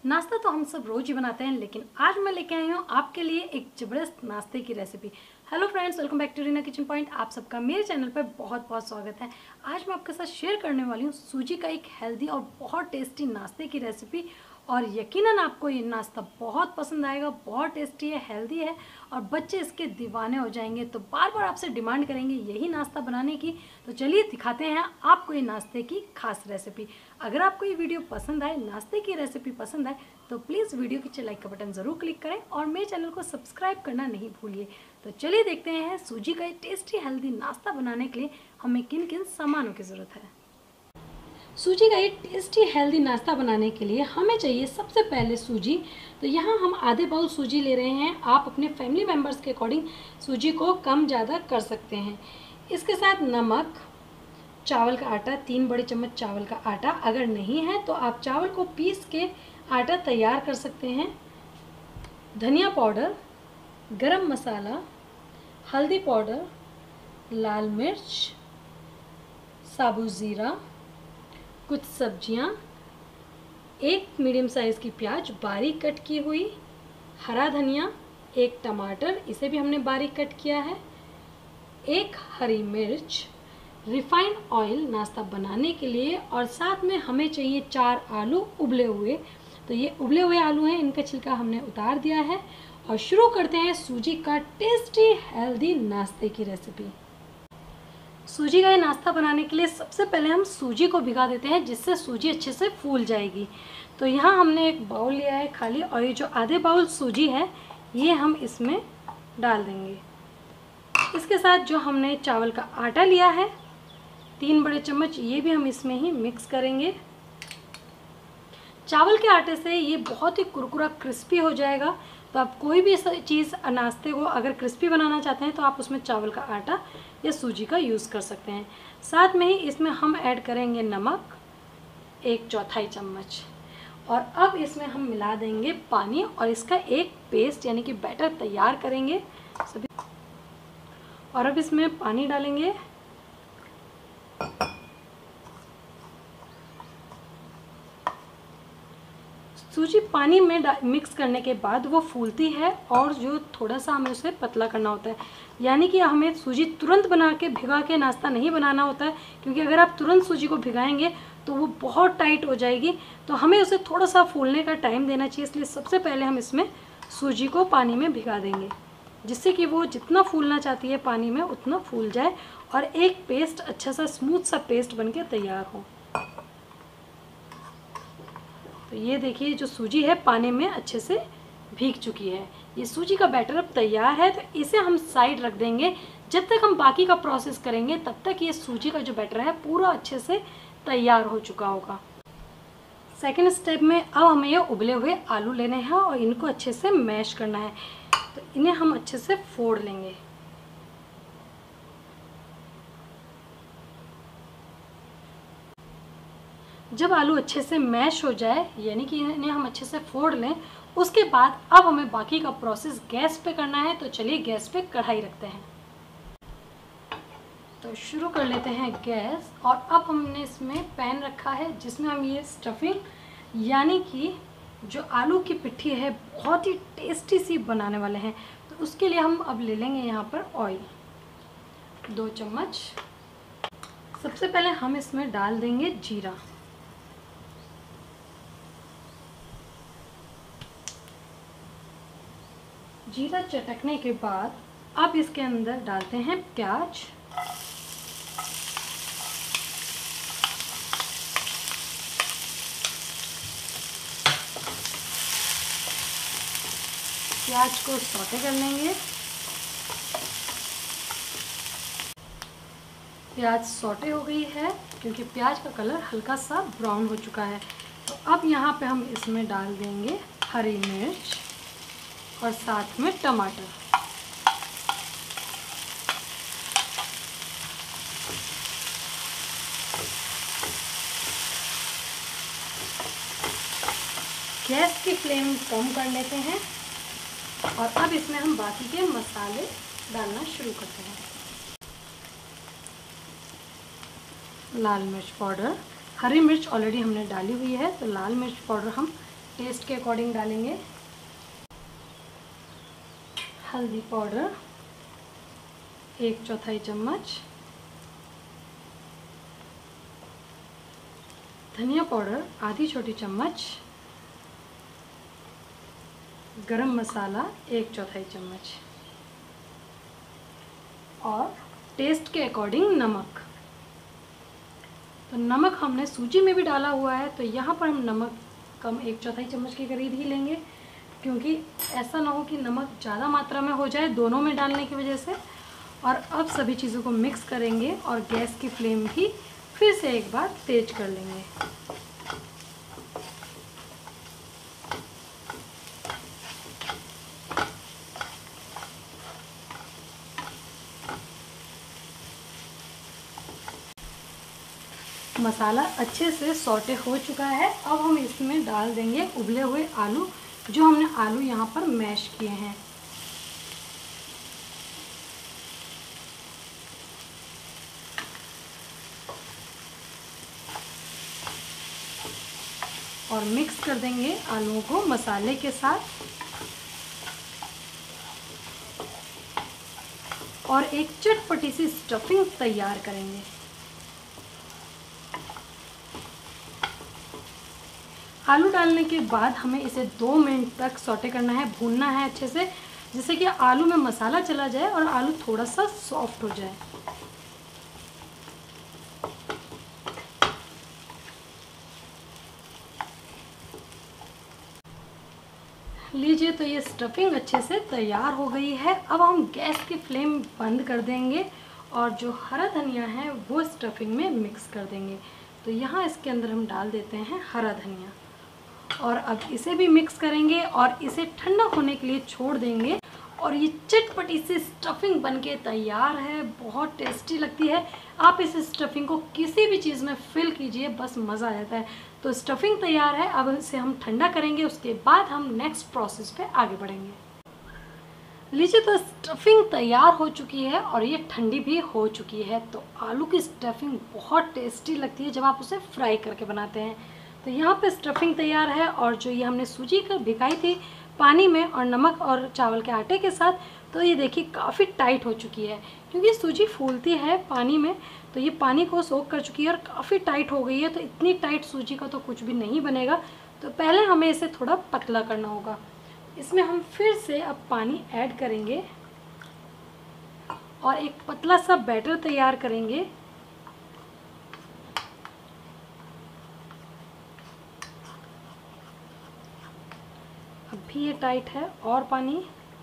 नाश्ता तो हम सब रोज ही बनाते हैं, लेकिन आज मैं लेके आई हूँ आपके लिए एक जबरदस्त नाश्ते की रेसिपी। Hello friends, welcome back to Reena kitchen point. आप सबका मेरे चैनल पर बहुत बहुत स्वागत है। आज मैं आपके साथ शेयर करने वाली हूँ सूजी का एक हेल्दी और बहुत टेस्टी नाश्ते की रेसिपी। और यकीनन आपको ये नाश्ता बहुत पसंद आएगा। बहुत टेस्टी है, हेल्दी है और बच्चे इसके दीवाने हो जाएंगे, तो बार बार आपसे डिमांड करेंगे यही नाश्ता बनाने की। तो चलिए दिखाते हैं आपको ये नाश्ते की खास रेसिपी। अगर आपको ये वीडियो पसंद आए, नाश्ते की रेसिपी पसंद आए, तो प्लीज़ वीडियो के नीचे लाइक का बटन ज़रूर क्लिक करें और मेरे चैनल को सब्सक्राइब करना नहीं भूलिए। तो चलिए देखते हैं सूजी का ये टेस्टी हेल्दी नाश्ता बनाने के लिए हमें किन किन सामानों की ज़रूरत है। सूजी का ये टेस्टी हेल्दी नाश्ता बनाने के लिए हमें चाहिए सबसे पहले सूजी। तो यहाँ हम आधे बाउल सूजी ले रहे हैं। आप अपने फैमिली मेम्बर्स के अकॉर्डिंग सूजी को कम ज़्यादा कर सकते हैं। इसके साथ नमक, चावल का आटा, 3 बड़े चम्मच चावल का आटा। अगर नहीं है तो आप चावल को पीस के आटा तैयार कर सकते हैं। धनिया पाउडर, गरम मसाला, हल्दी पाउडर, लाल मिर्च, साबुत ज़ीरा, कुछ सब्जियां, एक मीडियम साइज़ की प्याज बारीक कट की हुई, हरा धनिया, एक टमाटर, इसे भी हमने बारीक कट किया है, एक हरी मिर्च, रिफाइंड ऑयल नाश्ता बनाने के लिए, और साथ में हमें चाहिए 4 आलू उबले हुए। तो ये उबले हुए आलू हैं, इनका छिलका हमने उतार दिया है। और शुरू करते हैं सूजी का टेस्टी हेल्दी नाश्ते की रेसिपी। सूजी का ये नाश्ता बनाने के लिए सबसे पहले हम सूजी को भिगा देते हैं, जिससे सूजी अच्छे से फूल जाएगी। तो यहाँ हमने एक बाउल लिया है खाली, और ये जो आधे बाउल सूजी है ये हम इसमें डाल देंगे। इसके साथ जो हमने चावल का आटा लिया है 3 बड़े चम्मच, ये भी हम इसमें ही मिक्स करेंगे। चावल के आटे से ये बहुत ही कुरकुरा क्रिस्पी हो जाएगा। तो आप कोई भी चीज़ नाश्ते को अगर क्रिस्पी बनाना चाहते हैं तो आप उसमें चावल का आटा या सूजी का यूज़ कर सकते हैं। साथ में ही इसमें हम ऐड करेंगे नमक 1/4 चम्मच, और अब इसमें हम मिला देंगे पानी और इसका एक पेस्ट यानी कि बैटर तैयार करेंगे सभी। और अब इसमें पानी डालेंगे। सूजी पानी में मिक्स करने के बाद वो फूलती है, और जो थोड़ा सा हमें उसे पतला करना होता है। यानी कि हमें सूजी तुरंत बना के भिगा के नाश्ता नहीं बनाना होता है, क्योंकि अगर आप तुरंत सूजी को भिगाएंगे तो वो बहुत टाइट हो जाएगी। तो हमें उसे थोड़ा सा फूलने का टाइम देना चाहिए। इसलिए सबसे पहले हम इसमें सूजी को पानी में भिगा देंगे, जिससे कि वो जितना फूलना चाहती है पानी में उतना फूल जाए और एक पेस्ट अच्छा सा स्मूथ सा पेस्ट बन के तैयार हो। तो ये देखिए जो सूजी है पानी में अच्छे से भीग चुकी है। ये सूजी का बैटर अब तैयार है, तो इसे हम साइड रख देंगे। जब तक हम बाकी का प्रोसेस करेंगे तब तक ये सूजी का जो बैटर है पूरा अच्छे से तैयार हो चुका होगा। सेकेंड स्टेप में अब हमें ये उबले हुए आलू लेने हैं और इनको अच्छे से मैश करना है। तो इन्हें हम अच्छे से फोड़ लेंगे। जब आलू अच्छे से मैश हो जाए, यानी कि इन्हें हम अच्छे से फोड़ लें, उसके बाद अब हमें बाकी का प्रोसेस गैस पे करना है। तो चलिए गैस पे कढ़ाई रखते हैं। तो शुरू कर लेते हैं गैस। और अब हमने इसमें पैन रखा है, जिसमें हम ये स्टफिंग यानी कि जो आलू की पिट्ठी है बहुत ही टेस्टी सी बनाने वाले हैं। तो उसके लिए हम अब ले लेंगे यहाँ पर ऑयल 2 चम्मच। सबसे पहले हम इसमें डाल देंगे जीरा। जीरा चटकने के बाद अब इसके अंदर डालते हैं प्याज। प्याज को सौटे कर लेंगे। प्याज सौटे हो गई है, क्योंकि प्याज का कलर हल्का सा ब्राउन हो चुका है। तो अब यहाँ पे हम इसमें डाल देंगे हरी मिर्च और साथ में टमाटर। गैस की फ्लेम कम कर लेते हैं और अब इसमें हम बाकी के मसाले डालना शुरू करते हैं। लाल मिर्च पाउडर, हरी मिर्च ऑलरेडी हमने डाली हुई है, तो लाल मिर्च पाउडर हम टेस्ट के अकॉर्डिंग डालेंगे हल्दी पाउडर 1/4 चम्मच, धनिया पाउडर आधी छोटी चम्मच, गरम मसाला 1/4 चम्मच और टेस्ट के अकॉर्डिंग नमक। तो नमक हमने सूजी में भी डाला हुआ है, तो यहाँ पर हम नमक कम 1/4 चम्मच के करीब ही लेंगे, क्योंकि ऐसा ना हो कि नमक ज़्यादा मात्रा में हो जाए दोनों में डालने की वजह से। और अब सभी चीज़ों को मिक्स करेंगे और गैस की फ्लेम भी फिर से एक बार तेज कर लेंगे। मसाला अच्छे से सौटे हो चुका है। अब हम इसमें डाल देंगे उबले हुए आलू, जो हमने आलू यहाँ पर मैश किए हैं। और मिक्स कर देंगे आलूओं को मसाले के साथ और एक चटपटी सी स्टफिंग तैयार करेंगे। आलू डालने के बाद हमें इसे 2 मिनट तक सौटे करना है, भूनना है अच्छे से, जिससे कि आलू में मसाला चला जाए और आलू थोड़ा सा सॉफ्ट हो जाए। लीजिए, तो ये स्टफिंग अच्छे से तैयार हो गई है। अब हम गैस की फ्लेम बंद कर देंगे और जो हरा धनिया है वो स्टफिंग में मिक्स कर देंगे। तो यहाँ इसके अंदर हम डाल देते हैं हरा धनिया और अब इसे भी मिक्स करेंगे और इसे ठंडा होने के लिए छोड़ देंगे। और ये चटपटी सी स्टफिंग बनके तैयार है, बहुत टेस्टी लगती है। आप इस स्टफिंग को किसी भी चीज़ में फिल कीजिए, बस मज़ा आ जाता है। तो स्टफिंग तैयार है, अब इसे हम ठंडा करेंगे, उसके बाद हम नेक्स्ट प्रोसेस पे आगे बढ़ेंगे। लीजिए, तो स्टफिंग तैयार हो चुकी है और ये ठंडी भी हो चुकी है। तो आलू की स्टफिंग बहुत टेस्टी लगती है जब आप उसे फ्राई करके बनाते हैं। तो यहाँ पे स्टफिंग तैयार है और जो ये हमने सूजी का भिगाई थी पानी में और नमक और चावल के आटे के साथ, तो ये देखिए काफ़ी टाइट हो चुकी है, क्योंकि सूजी फूलती है पानी में, तो ये पानी को सोख कर चुकी है और काफ़ी टाइट हो गई है। तो इतनी टाइट सूजी का तो कुछ भी नहीं बनेगा, तो पहले हमें इसे थोड़ा पतला करना होगा। इसमें हम फिर से अब पानी ऐड करेंगे और एक पतला सा बैटर तैयार करेंगे। अब भी ये टाइट है और पानी।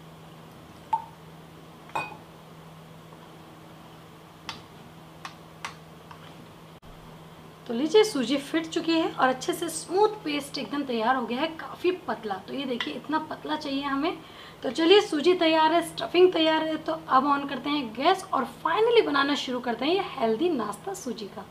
तो लीजिए, सूजी फिट चुकी है और अच्छे से स्मूथ पेस्ट एकदम तैयार हो गया है, काफ़ी पतला। तो ये देखिए इतना पतला चाहिए हमें। तो चलिए, सूजी तैयार है, स्टफिंग तैयार है, तो अब ऑन करते हैं गैस और फाइनली बनाना शुरू करते हैं ये हेल्दी नाश्ता सूजी का।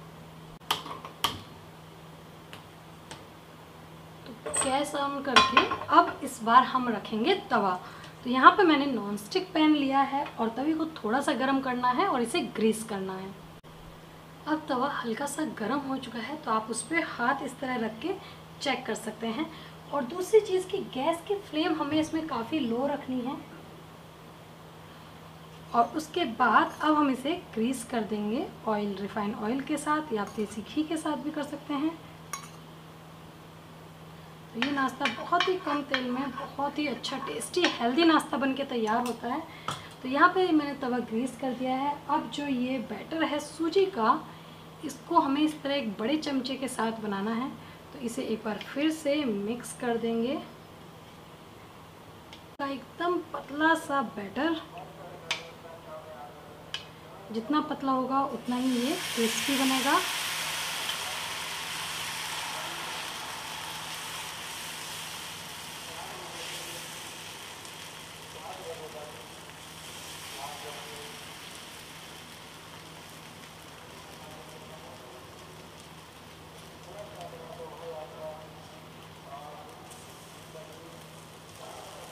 तो गैस ऑन करके अब इस बार हम रखेंगे तवा। तो यहाँ पे मैंने नॉन स्टिक पैन लिया है और तवे को थोड़ा सा गर्म करना है और इसे ग्रीस करना है। अब तवा हल्का सा गर्म हो चुका है, तो आप उस पर हाथ इस तरह रख के चेक कर सकते हैं। और दूसरी चीज़ की गैस की फ्लेम हमें इसमें काफ़ी लो रखनी है। और उसके बाद अब हम इसे ग्रीस कर देंगे ऑयल, रिफाइंड ऑयल के साथ या आप देसी घी के साथ भी कर सकते हैं। तो ये नाश्ता बहुत ही कम तेल में बहुत ही अच्छा टेस्टी हेल्दी नाश्ता बनके तैयार होता है। तो यहाँ पे मैंने तवा ग्रीस कर दिया है। अब जो ये बैटर है सूजी का, इसको हमें इस तरह एक बड़े चमचे के साथ बनाना है। तो इसे एक बार फिर से मिक्स कर देंगे। एकदम पतला सा बैटर, जितना पतला होगा उतना ही ये टेस्टी बनेगा।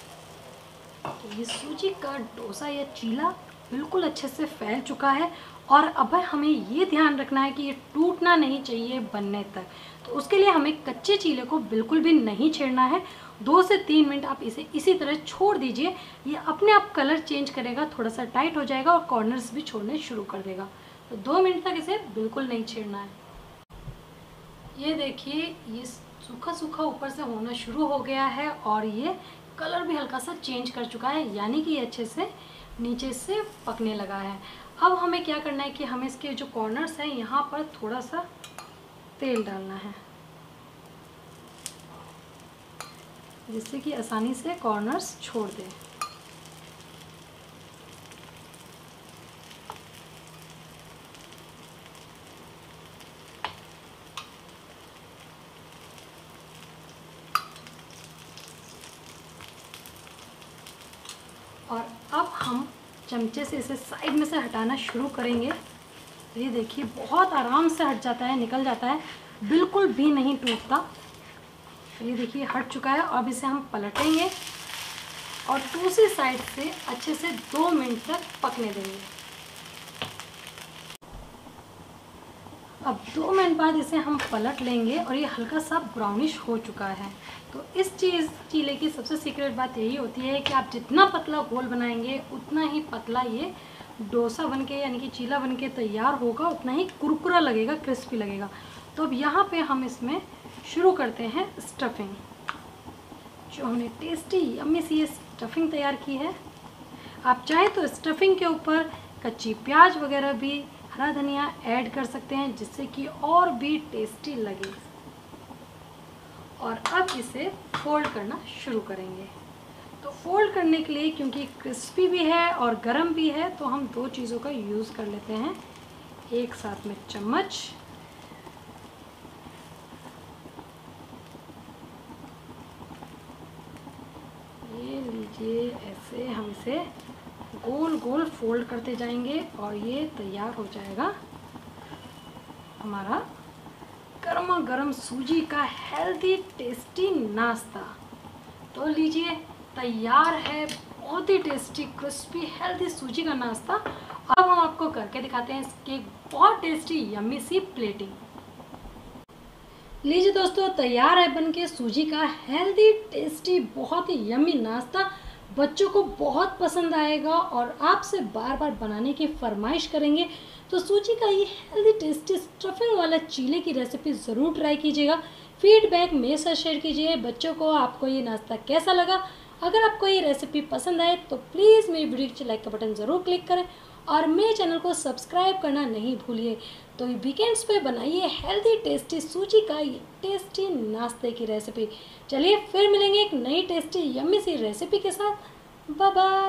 तो ये सूजी का डोसा या चीला बिल्कुल अच्छे से फैल चुका है और अब हमें ये ध्यान रखना है कि ये टूटना नहीं चाहिए बनने तक। तो उसके लिए हमें कच्चे चीले को बिल्कुल भी नहीं छेड़ना है। 2 से 3 मिनट आप इसे इसी तरह छोड़ दीजिए। ये अपने आप कलर चेंज करेगा, थोड़ा सा टाइट हो जाएगा और कॉर्नर्स भी छोड़ने शुरू कर देगा। तो 2 मिनट तक इसे बिल्कुल नहीं छेड़ना है। ये देखिए, ये सूखा सूखा ऊपर से होना शुरू हो गया है और ये कलर भी हल्का सा चेंज कर चुका है, यानी कि ये अच्छे से नीचे से पकने लगा है। अब हमें क्या करना है कि हमें इसके जो कॉर्नर्स हैं यहाँ पर थोड़ा सा तेल डालना है, जिससे कि आसानी से कॉर्नर्स छोड़ दे। और अब हम चमचे से इसे साइड में से हटाना शुरू करेंगे। ये देखिए, बहुत आराम से हट जाता है, निकल जाता है, बिल्कुल भी नहीं टूटता। ये देखिए हट चुका है। अब इसे हम पलटेंगे और दूसरी साइड से अच्छे से 2 मिनट तक पकने देंगे। अब 2 मिनट बाद इसे हम पलट लेंगे और ये हल्का सा ब्राउनिश हो चुका है। तो इस चीले की सबसे सीक्रेट बात यही होती है कि आप जितना पतला घोल बनाएंगे उतना ही पतला ये डोसा बनके यानी कि चीला बनके तैयार होगा, उतना ही कुरकुरा लगेगा, क्रिस्पी लगेगा। तो अब यहाँ पे हम इसमें शुरू करते हैं स्टफिंग। जो हमने टेस्टी यम्मी सी ये स्टफिंग तैयार की है। आप चाहें तो स्टफिंग के ऊपर कच्ची प्याज वगैरह भी, हरा धनिया ऐड कर सकते हैं, जिससे कि और भी टेस्टी लगे। और अब इसे फोल्ड करना शुरू करेंगे। तो फोल्ड करने के लिए, क्योंकि क्रिस्पी भी है और गरम भी है, तो हम 2 चीज़ों का यूज़ कर लेते हैं। एक साथ में चम्मच, ये लीजिए, ऐसे हम इसे गोल गोल फोल्ड करते जाएंगे और ये तैयार हो जाएगा हमारा गर्मा गर्म सूजी का हेल्दी टेस्टी नाश्ता। तो लीजिए, तैयार है बहुत ही टेस्टी क्रिस्पी हेल्दी सूजी का नाश्ता। अब हम आपको करके दिखाते हैं इसकी बहुत टेस्टी यम्मी सी प्लेटिंग। लीजिए दोस्तों, तैयार है बनके सूजी का हेल्दी टेस्टी बहुत ही यम्मी नाश्ता। बच्चों को बहुत पसंद आएगा और आपसे बार बार बनाने की फरमाइश करेंगे। तो सूजी का ये हेल्दी टेस्टी स्टफिंग वाला चीले की रेसिपी ज़रूर ट्राई कीजिएगा। फीडबैक मेरे साथ शेयर कीजिए बच्चों को आपको ये नाश्ता कैसा लगा। अगर आपको ये रेसिपी पसंद आए तो प्लीज़ मेरी वीडियो के लाइक का बटन ज़रूर क्लिक करें और मेरे चैनल को सब्सक्राइब करना नहीं भूलिए। तो वीकेंड्स पे बनाइए हेल्दी टेस्टी सूजी का ये टेस्टी नाश्ते की रेसिपी। चलिए फिर मिलेंगे एक नई टेस्टी यम्मी सी रेसिपी के साथ। Bye bye.